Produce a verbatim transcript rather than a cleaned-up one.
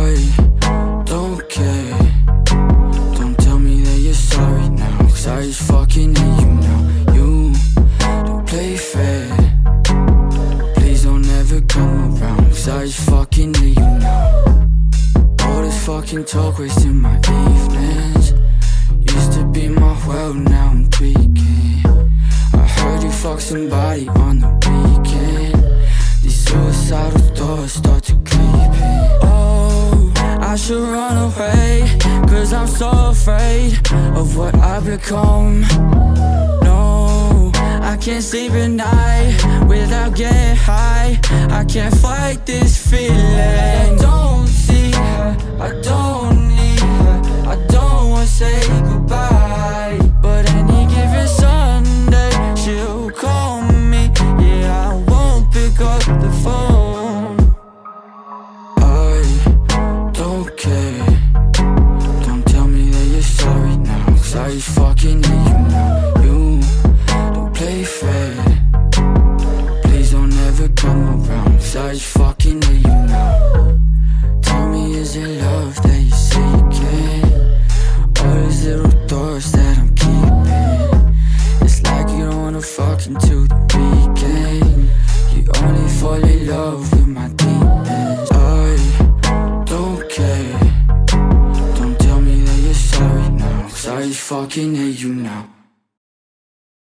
I don't care. Don't tell me that you're sorry now, 'cause I just fucking hate you now. You don't play fair. Please don't ever come around, 'cause I just fucking hate you now. All this fucking talk wasting my evenings. Used to be my world, now I'm tweaking. I heard you fuck somebody on the weekend. These suicidal thoughts start to creep in. Oh, I should run away, 'cause I'm so afraid of what I've become. No, I can't sleep at night without getting high. I can't fight this feeling. I don't see her, I don't need her, I don't wanna say goodbye. But any given Sunday, she'll call me. Yeah, I won't pick up the phone. I don't care. Don't tell me that you're sorry now, 'cause I just fucking hate you now. You don't play fair. Please don't ever come around, 'cause I just fucking hate you now. Tell me, is it love that you're seeking? All these little thoughts that I'm keeping. It's like you don't wanna fuck until the weekend. You only fall in love with my demons. I don't care. Don't tell me that you're sorry now, 'cause I just fucking hate you now.